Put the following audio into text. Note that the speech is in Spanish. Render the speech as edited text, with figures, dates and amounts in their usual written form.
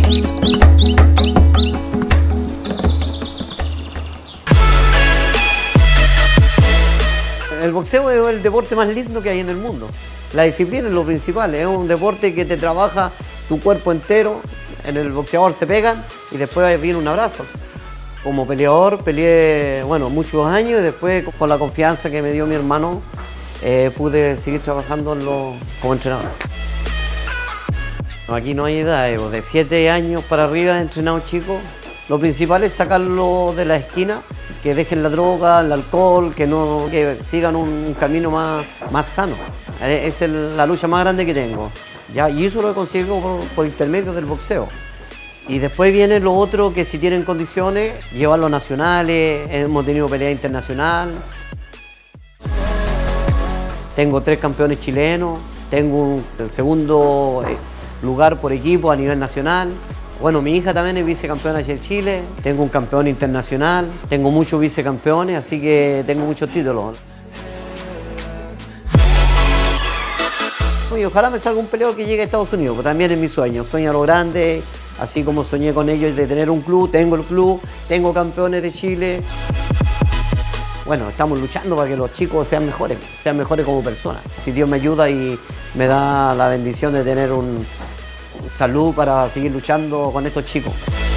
El boxeo es el deporte más lindo que hay en el mundo. La disciplina es lo principal, es un deporte que te trabaja tu cuerpo entero. En el boxeador se pegan y después viene un abrazo. Como peleador peleé muchos años y después con la confianza que me dio mi hermano pude seguir trabajando como entrenador. Aquí no hay edad, de 7 años para arriba he entrenado chicos. Lo principal es sacarlo de la esquina, que dejen la droga, el alcohol, que sigan un camino más sano. Esa es la lucha más grande que tengo. ¿Ya? Y eso lo consigo por intermedio del boxeo. Y después viene lo otro, que si tienen condiciones, llevarlo a nacionales, hemos tenido pelea internacional. Tengo 3 campeones chilenos, tengo el segundo lugar por equipo a nivel nacional. Bueno, mi hija también es vicecampeona de Chile, tengo un campeón internacional, tengo muchos vicecampeones, así que tengo muchos títulos. Y ojalá me salga un peleador que llegue a Estados Unidos, porque también es mi sueño, sueño a lo grande, así como soñé con ellos de tener un club, tengo el club, tengo campeones de Chile. Bueno, estamos luchando para que los chicos sean mejores como personas. Si Dios me ayuda y me da la bendición de tener salud para seguir luchando con estos chicos.